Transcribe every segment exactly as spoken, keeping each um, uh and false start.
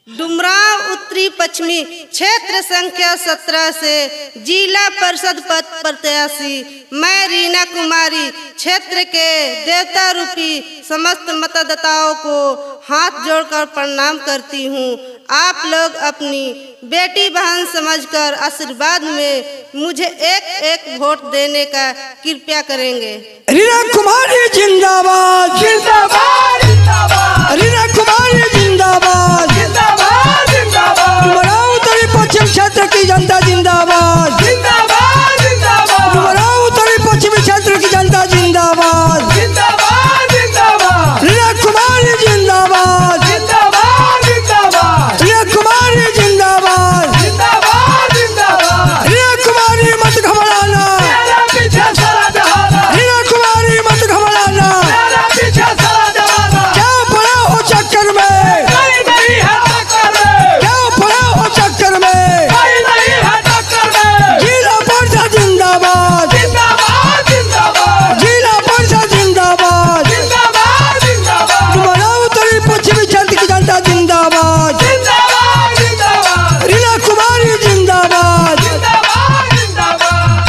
डुमरांव उत्तरी पश्चिमी क्षेत्र संख्या सत्रह से जिला परिषद पद प्रत्याशी मैं रीना कुमारी क्षेत्र के देवता रूपी समस्त मतदाताओं को हाथ जोड़कर प्रणाम करती हूँ। आप लोग अपनी बेटी बहन समझकर आशीर्वाद में मुझे एक एक वोट देने का कृपया करेंगे। रीना कुमारी जिंदाबाद जिंदाबाद जिंदाबाद। रीना कुमारी जिंदाबाद जिंदाबाद जिंदाबाद। डुमरांव उत्तरी पश्चिम क्षेत्र की जनता जिंदाबाद जिंदाबाद जिंदाबाद। डुमरांव उत्तरी पश्चिमी क्षेत्र की जनता जिंदाबाद जिंदाबाद जिंदाबाद। रीना कुमारी जिंदाबाद जिंदाबाद जिंदाबाद। रीना कुमारी जिंदाबाद जिंदाबाद जिंदाबाद। रीना कुमारी मत घबराना, पीछे सारा जहाना। रीना कुमारी मत घबराना, पीछे सारा जहाना। क्या पड़ा हो चक्कर में, कोई नहीं है टक्कर में। क्या पड़ा हो चक्कर में, कोई नहीं है टक्कर में। जिला परिषद जिंदाबाद जिंदाबाद जिंदाबाद। जिला परिषद जिंदाबाद जिंदाबाद जिंदाबाद। डुमरांव उत्तरी पश्चिमी क्षेत्र की जनता जिंदाबाद जिंदाबाद जिंदाबाद। रीना कुमारी जिंदाबाद जिंदाबाद जिंदाबाद।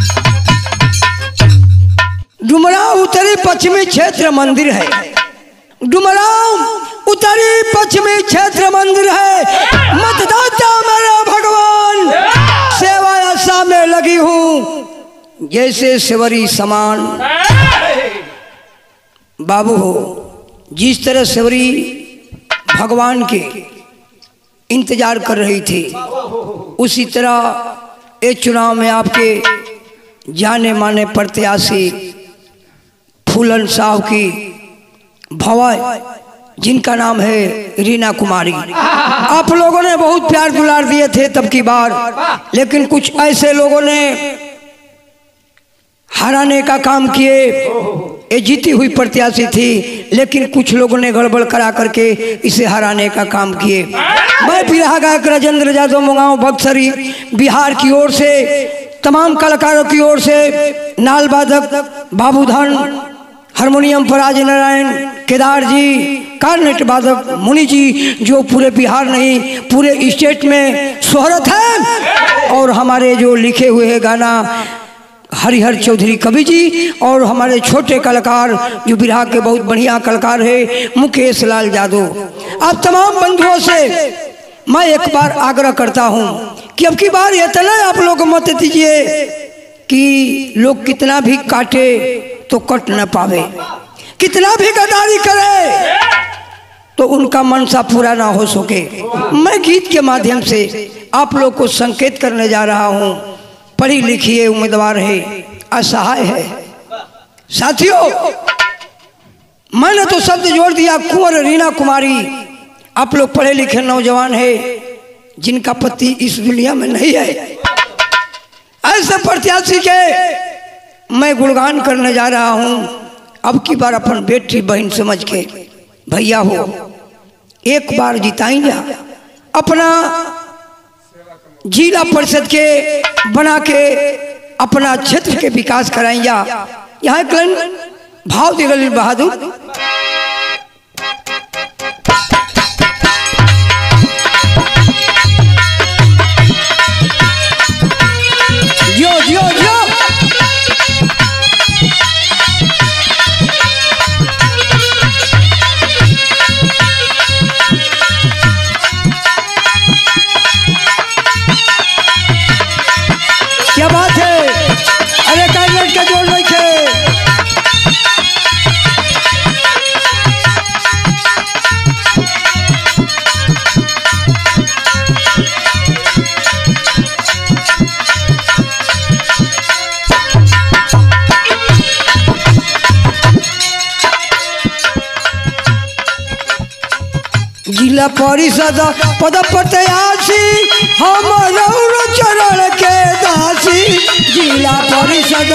डुमरांव उत्तरी पश्चिमी क्षेत्र मंदिर है। डुमरांव उत्तरी पश्चिमी क्षेत्र मंदिर है। मतदाता मेरा भगवान, सेवा आशा में लगी हूँ जैसे सेवरी समान। बाबू हो, जिस तरह सेवरी भगवान के इंतजार कर रही थी, उसी तरह इस चुनाव में आपके जाने माने प्रत्याशी फूलन साहब की भवाई, जिनका नाम है रीना कुमारी। आप लोगों ने बहुत प्यार दुलार दिए थे तब की बार, लेकिन कुछ ऐसे लोगों ने हराने का काम किए। ये जीती हुई प्रत्याशी थी, लेकिन कुछ लोगों ने गड़बड़ करा करके इसे हराने का काम किए। मैं बिरहा गायक राजेंद्र यादव मुगांव बक्सरी बिहार की ओर से तमाम कलाकारों की ओर से नाल वादक बाबूधन, हारमोनियम पर राज नारायण, केदार जी, कार्नेट वादक मुनि जी, जो पूरे बिहार नहीं पूरे स्टेट में शोहरत है, और हमारे जो लिखे हुए हैं गाना हरिहर चौधरी कवि जी, और हमारे छोटे कलाकार जो बिहार के बहुत बढ़िया कलाकार है मुकेश लाल यादव। आप तमाम बंधुओं से मैं एक बार आग्रह करता हूं कि अब की बार इतना आप लोग मत दीजिए कि लोग कितना भी काटे तो कट न पावे, कितना भी गद्दारी करे तो उनका मनसा पूरा ना हो सके। मैं गीत के माध्यम से आप लोग को संकेत करने जा रहा हूं। पढ़ी लिखी उम्मीदवार है, असहाय है। साथियों, मैंने तो शब्द जोड़ दिया कुंवर रीना कुमारी। आप लोग पढ़े लिखे नौजवान है जिनका पति इस दुनिया में नहीं है, ऐसे प्रत्याशी के मैं गुणगान करने जा रहा हूं। अब की बार अपन बेटी बहन समझ के भैया हो, एक बार जिताई जा, अपना जिला परिषद के बना के अपना क्षेत्र के विकास कराई जा। यहाँ एक भाव दिगल बहादुर। जियो जियो जियो। क्या बात है, अरे कार्नेट का जोड़ नहीं थे। जिला परिषद पद प्रत्याशी हम चरण के दासी। जिला परिषद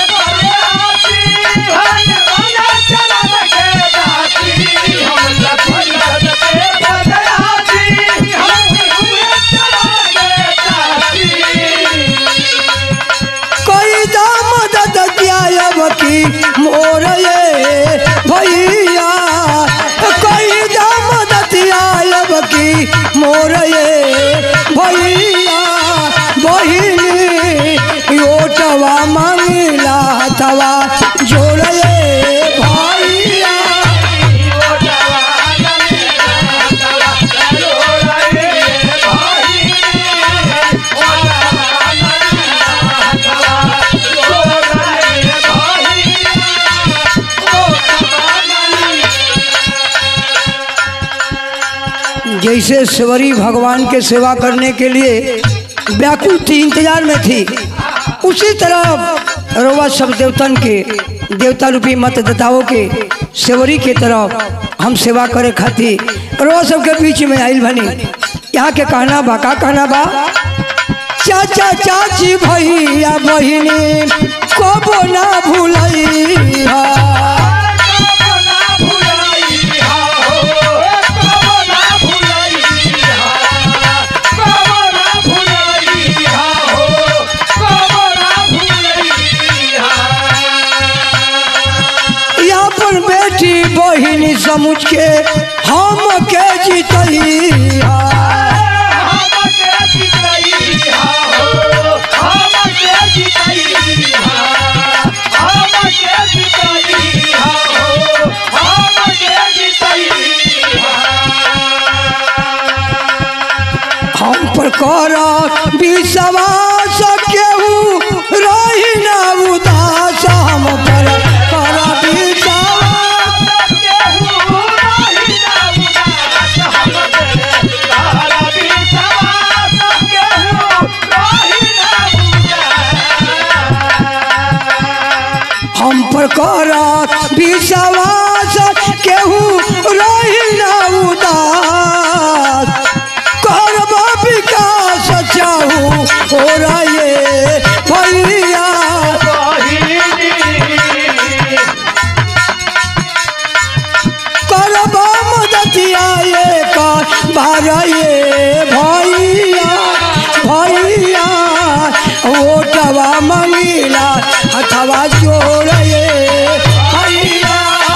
कोई दाम मदद किया की मोर ये भैया, कोई दाम मदद किया की मोर ये भैया बहिनी ओटवा मंगला हथवा जोड़ ये भैया जैसे सेवरी भगवान के सेवा करने के लिए व्याकुल थी, इंतजार में थी, उसी तरह रोवा सब देवतन के देवता रूपी मतदाताओं के सेवरी के तरफ हम सेवा करे खातिर रोवा सब के बीच में आइल भनी। यहाँ के कहना बा का कहना बा चाचा चाची भैया बहिनी कबो ना भूलई बहिनी समझ के हम के जीतई हम पर कर विश्वास केहू रही ना उदास हम पर कर हम पर कर विश्वास केहू रही ना उदास करब विकास चाहू हो रहे भैया करब मदतिया एक बार ये भैया भैया ओटवा मंगला हथवा जोड़ ये भैया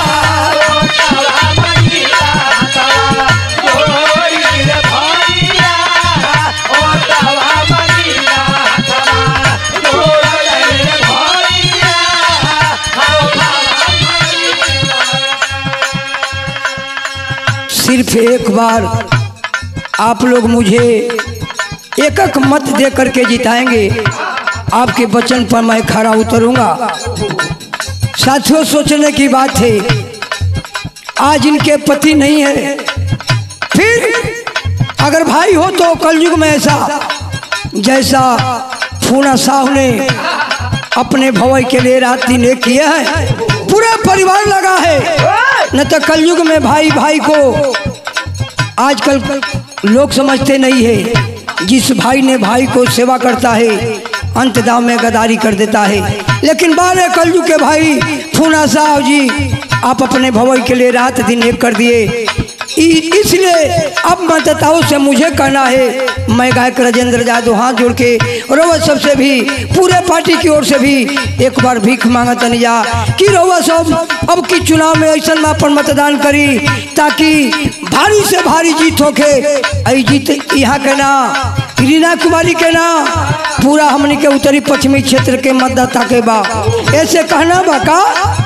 सिर्फ एक बार आप लोग मुझे एक एक मत दे करके जिताएंगे, आपके वचन पर मैं खरा उतरूंगा। साथियों सोचने की बात है, आज इनके पति नहीं है, फिर अगर भाई हो तो कलयुग में ऐसा जैसा फूना साहब ने अपने भवई के लिए रात दिन एक किया है, पूरा परिवार लगा है। न तो कलयुग में भाई भाई को आजकल लोग समझते नहीं है। जिस भाई ने भाई को सेवा करता है अंत दाम में गद्दारी कर देता है। लेकिन बारे कलयुग के भाई फूना साहब जी आप अपने भवई के लिए रात दिन एक कर दिए, इसलिए अब मतदाताओं से मुझे कहना है, मैं गायक राजेंद्र यादव हाथ जोड़ के रोवा सबसे भी पूरे पार्टी की ओर से भी एक बार भीख मांगत जा कि रोवा सब अब की चुनाव में ऐसा में अपन मतदान करी ताकि भारी से भारी जीत होके। आई जीत यहाँ के ना रीना कुमारी के ना पूरा हमनी के उत्तरी पश्चिमी क्षेत्र के मतदाता के बा। ऐसे कहना बा का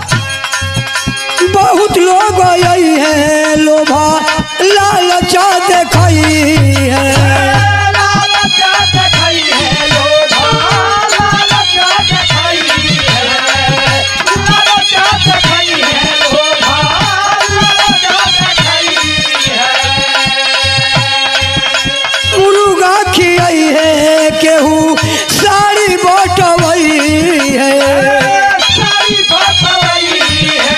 बहुत लोग आई है लोभा लालचा दिखाई है, लालचा दिखाई है लोभा लालचा दिखाई है, लालचा दिखाई है लोभा लालचा दिखाई है। मुर्गा खियाई है केहू साड़ी बटवई है, साड़ी बटवई है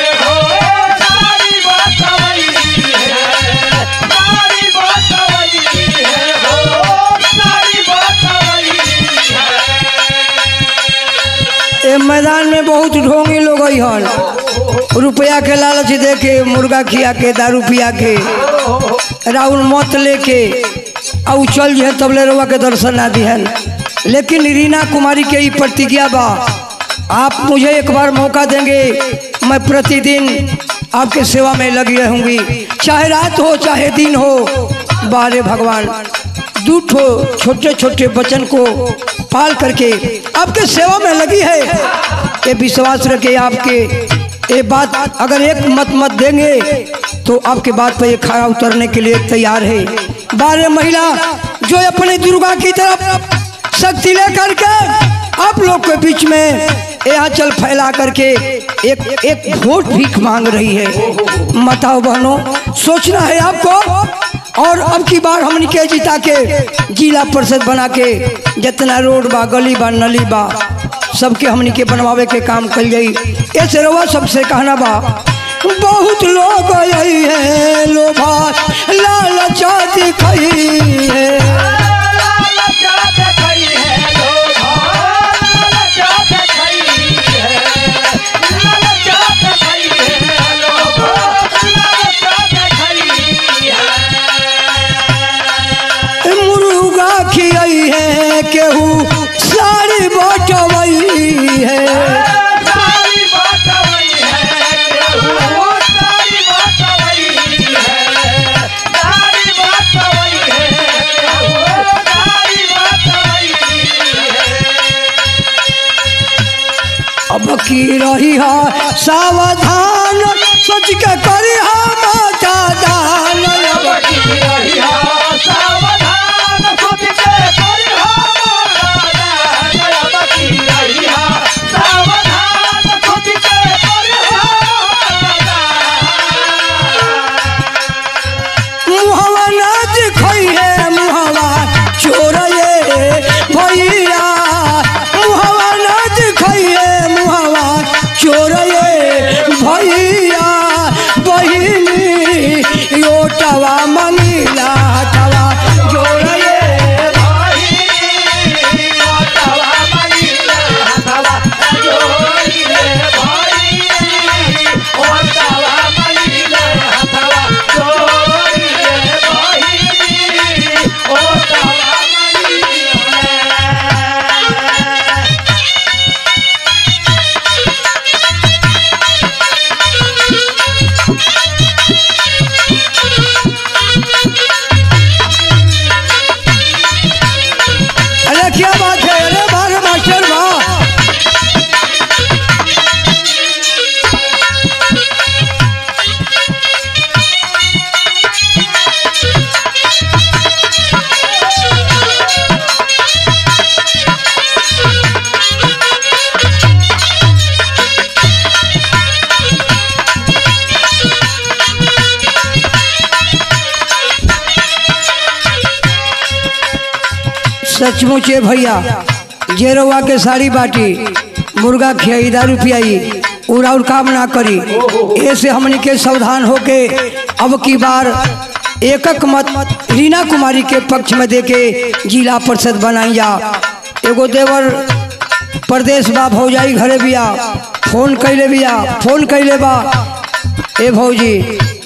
मैदान में बहुत ढोंगी लोग हन, रुपया के लालच दे के मुर्गा खिया के दारू पिया के राउर मत लेके और चल जे तबले रुआ के दर्शन ना दिहन। लेकिन रीना कुमारी के प्रतिज्ञा बा, आप मुझे एक बार मौका देंगे, मैं प्रतिदिन आपके सेवा में लगी रहूंगी, चाहे रात हो चाहे दिन हो, बारे भगवान दो ठो छोटे छोटे बच्चन को पाल करके आपके सेवा में लगी है। ये विश्वास रखे आपके ये बात अगर एक मत मत देंगे तो आपके बात पर ये खड़ा उतरने के लिए तैयार है। बारह महिला जो अपने दुर्गा की तरफ शक्ति लेकर के आप लोग के बीच में ये आंचल फैला करके एक एक वोट भीख मांग रही है। माताओं बहनों सोचना है आपको और अब की बार हमने के जिता के जिला परिषद बना के जितना रोड बा गली बा नली बा सबके हमने के बनवावे के काम कर गई। ऐसे रवा सबसे कहना बा बहुत लोग यही है लोभा लालचा दिखाई है। केहू सारी बटवई है सारी बटवई है केहू सारी बटवई है सारी बटवई है केहू सारी बटवई है। अब की रही है सावधान सोच के करी है माता दान। अब की रही है सावधान सोच के सचमुच है भैया जेरवा के साड़ी बाटी मुर्गा खियाई दारू पियाई उड़ा और काम ना करी। ऐसे हमने के सावधान होके अब की बार एकक मत रीना कुमारी के पक्ष में देके जिला परिषद बनाई जा। एगो देवर प्रदेश बा भौजाई घरे बिया फोन कैले बिया फोन कैले बा ए भौजी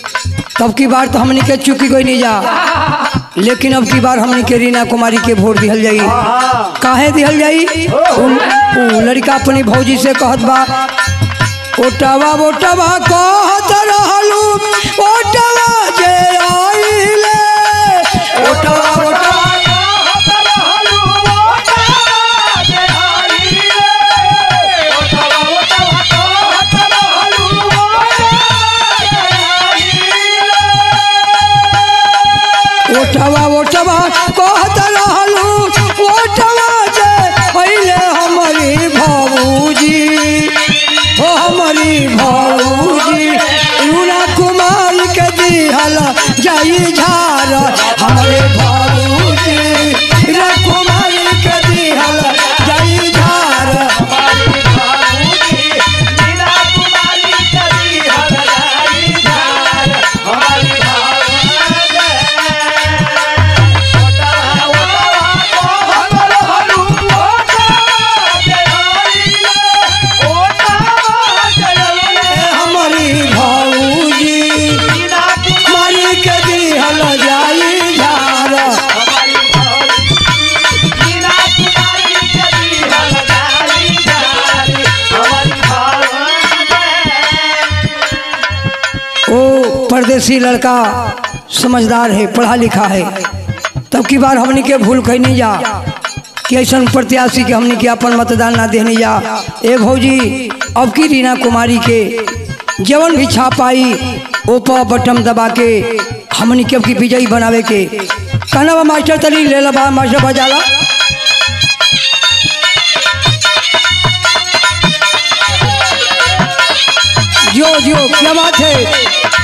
तब की बार तो हमने के चुकी गई नहीं जा लेकिन अब की बार हमने के रीना कुमारी के वोट दिहल जाई। काहे दिहल जाई उ लड़का अपनी भौजी से कहत बा ओटावा ओटावा कहत रहलू ओटावा जे आइले ओटावा ओटावा कहत रहलू ओटावा जे आइले ओटावा ओटावा कहत रहलू ओटावा ओटावा कहत रहलू ओटावा जे पहले हमारी भौजी हो हमारी भौजी रीना कुमार के दिहल जाई झार हमारे भौजी रीना कुमार के दिहल जाई झार हमारी भौजी रीना कुमार के दिहल जाई झार हमारी परदेसी लड़का समझदार है, पढ़ा लिखा है, तब की बार हमने के भूल कहीं नहीं जा कि ऐसा प्रत्याशी के हमने के अपन मतदान ना देने जा। ए भौजी अब की रीना कुमारी के जवन भी छाप आई ओपा बटन दबा के हमने के अब की विजयी बनावे के कहना मास्टर तली ले ला मास्टर बजाला। जो जो क्या बात है।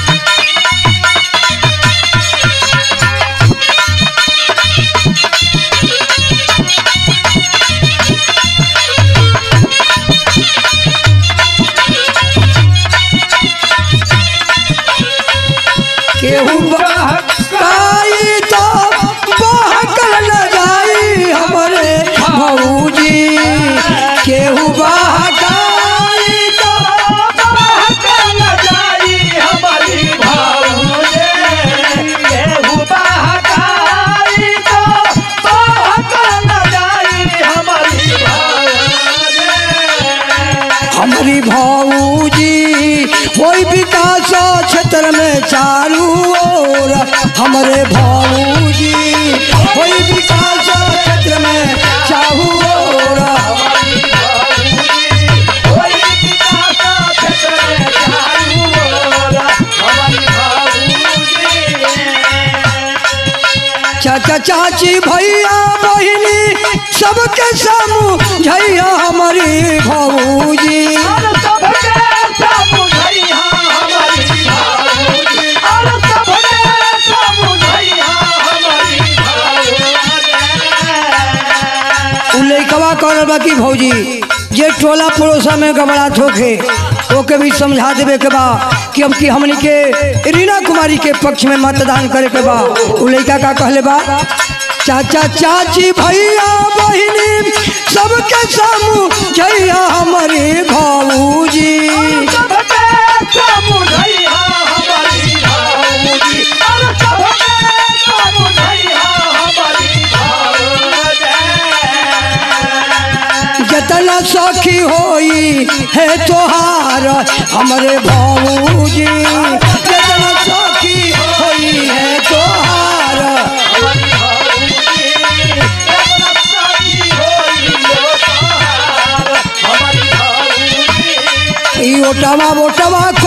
केहू बहकाई तो बहकल न जाई हमरे भौजी, केहू बहकाई तो बहकल न जाई हमारी भौजी, केहू बहकाई तो बहकल न जाई हमारी भौजी। हमारी भौजी वही विकास क्षेत्र में चारू ओर, हमारे भौजी वही विकास क्षेत्र में चारू ओर, हमारी भौजी वही विकास क्षेत्र में चारू ओर, हमारी भौजी। चाचा चाची भैया बहिनी सबके समझैया हमारी भौजी, लइकवा कहल बा कि भौजी जे टोला पड़ोसा में गबड़ात होके ओके भी समझा देवे के बा कि अब की हमनी के रीना कुमारी के पक्ष में मतदान करे के बा। उ लइका का कहले बा चाचा चाची भैया बहिनी सबके समझैया हमारी भौजी, जतना सखी होई है तोहार हमारे भौजी, जतना सखी होई है तोहार, ई ओटवा ओटवा